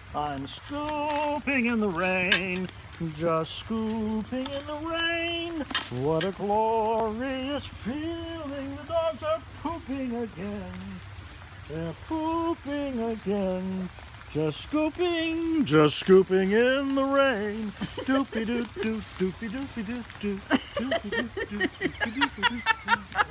I'm scooping in the rain, just scooping in the rain. What a glorious feeling, the dogs are pooping again. They're pooping again. Just scooping in the rain. Doopy doo doo, doopy doopy doo doo, doopy doo doo, doopy doopy doo doo.